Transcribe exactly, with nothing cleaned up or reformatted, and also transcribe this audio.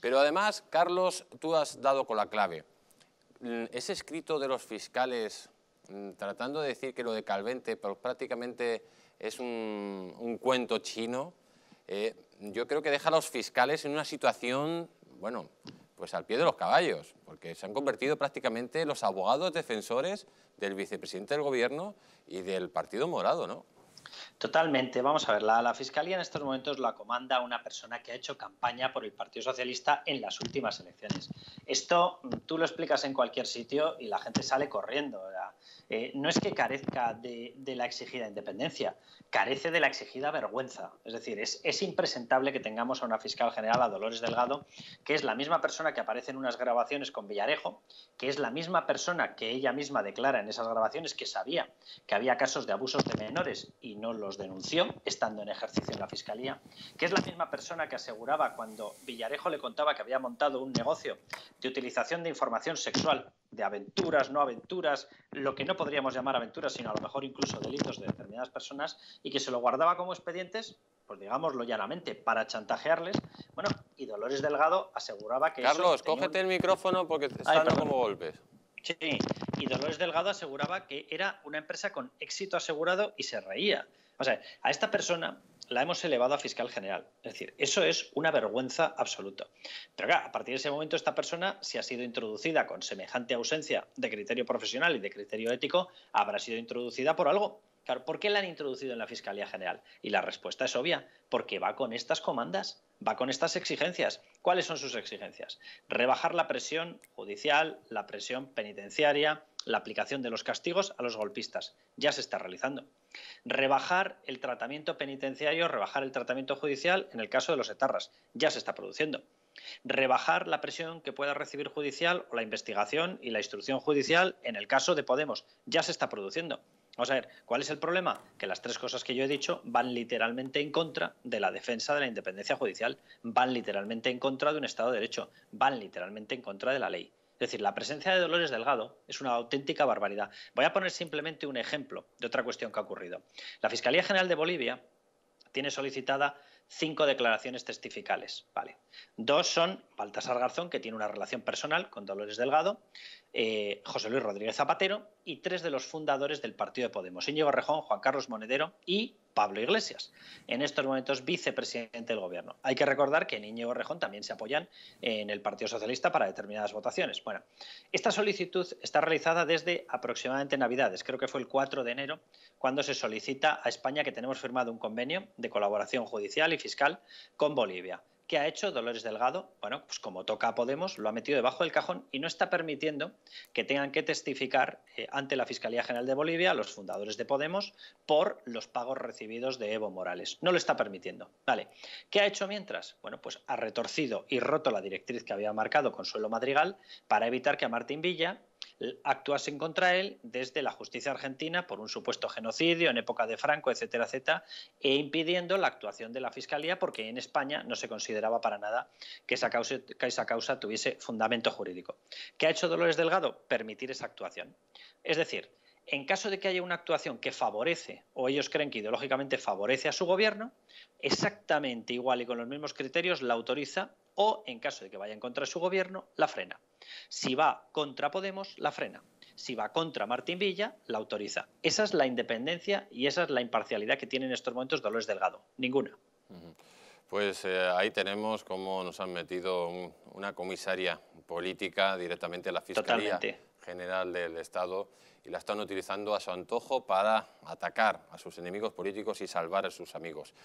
Pero además, Carlos, tú has dado con la clave. Ese escrito de los fiscales tratando de decir que lo de Calvente pues, prácticamente es un, un cuento chino, eh, yo creo que deja a los fiscales en una situación, bueno, pues al pie de los caballos, porque se han convertido prácticamente en los abogados defensores del vicepresidente del gobierno y del Partido Morado, ¿no? Totalmente. Vamos a ver, la, la Fiscalía en estos momentos la comanda una persona que ha hecho campaña por el Partido Socialista en las últimas elecciones. Esto tú lo explicas en cualquier sitio y la gente sale corriendo. Eh, no es que carezca de, de la exigida independencia, carece de la exigida vergüenza. Es decir, es, es impresentable que tengamos a una fiscal general, a Dolores Delgado, que es la misma persona que aparece en unas grabaciones con Villarejo, que es la misma persona que ella misma declara en esas grabaciones que sabía que había casos de abusos de menores y no los denunció, estando en ejercicio en la Fiscalía, que es la misma persona que aseguraba cuando Villarejo le contaba que había montado un negocio de utilización de información sexual, de aventuras, no aventuras, lo que no podríamos llamar aventuras, sino a lo mejor incluso delitos de determinadas personas, y que se lo guardaba como expedientes, pues digámoslo llanamente, para chantajearles. Bueno, y Dolores Delgado aseguraba que Carlos, eso... cógete un... el micrófono porque te están dando como golpes. Sí, y Dolores Delgado aseguraba que era una empresa con éxito asegurado y se reía. O sea, a esta persona la hemos elevado a fiscal general. Es decir, eso es una vergüenza absoluta. Pero claro, a partir de ese momento esta persona, si ha sido introducida con semejante ausencia de criterio profesional y de criterio ético, habrá sido introducida por algo. Claro, ¿por qué la han introducido en la Fiscalía General? Y la respuesta es obvia, porque va con estas comandas, va con estas exigencias. ¿Cuáles son sus exigencias? Rebajar la presión judicial, la presión penitenciaria, la aplicación de los castigos a los golpistas. Ya se está realizando. Rebajar el tratamiento penitenciario, rebajar el tratamiento judicial en el caso de los etarras. Ya se está produciendo. Rebajar la presión que pueda recibir judicial o la investigación y la instrucción judicial en el caso de Podemos. Ya se está produciendo. Vamos a ver, ¿cuál es el problema? Que las tres cosas que yo he dicho van literalmente en contra de la defensa de la independencia judicial, van literalmente en contra de un Estado de Derecho, van literalmente en contra de la ley. Es decir, la presencia de Dolores Delgado es una auténtica barbaridad. Voy a poner simplemente un ejemplo de otra cuestión que ha ocurrido. La Fiscalía General de Bolivia tiene solicitada cinco declaraciones testificales. Vale. Dos son Baltasar Garzón, que tiene una relación personal con Dolores Delgado, eh, José Luis Rodríguez Zapatero y tres de los fundadores del partido de Podemos, Íñigo Errejón, Juan Carlos Monedero y Pablo Iglesias, en estos momentos vicepresidente del gobierno. Hay que recordar que en Íñigo Errejón también se apoyan en el Partido Socialista para determinadas votaciones. Bueno, esta solicitud está realizada desde aproximadamente Navidades, creo que fue el cuatro de enero, cuando se solicita a España que tenemos firmado un convenio de colaboración judicial y fiscal con Bolivia. ¿Qué ha hecho Dolores Delgado? Bueno, pues como toca a Podemos, lo ha metido debajo del cajón y no está permitiendo que tengan que testificar eh, ante la Fiscalía General de Bolivia los fundadores de Podemos por los pagos recibidos de Evo Morales. No lo está permitiendo. Vale. ¿Qué ha hecho mientras? Bueno, pues ha retorcido y roto la directriz que había marcado Consuelo Madrigal para evitar que a Martín Villa actuasen contra él desde la justicia argentina por un supuesto genocidio en época de Franco, etcétera, etcétera, e impidiendo la actuación de la Fiscalía porque en España no se consideraba para nada que esa causa, que esa causa tuviese fundamento jurídico. ¿Qué ha hecho Dolores Delgado? Permitir esa actuación. Es decir, en caso de que haya una actuación que favorece, o ellos creen que ideológicamente favorece a su gobierno, exactamente igual y con los mismos criterios la autoriza, o en caso de que vaya en contra de su gobierno, la frena. Si va contra Podemos, la frena. Si va contra Martín Villa, la autoriza. Esa es la independencia y esa es la imparcialidad que tiene en estos momentos Dolores Delgado. Ninguna. Pues eh, ahí tenemos cómo nos han metido un, una comisaria política directamente a la Fiscalía Totalmente. General del Estado y la están utilizando a su antojo para atacar a sus enemigos políticos y salvar a sus amigos.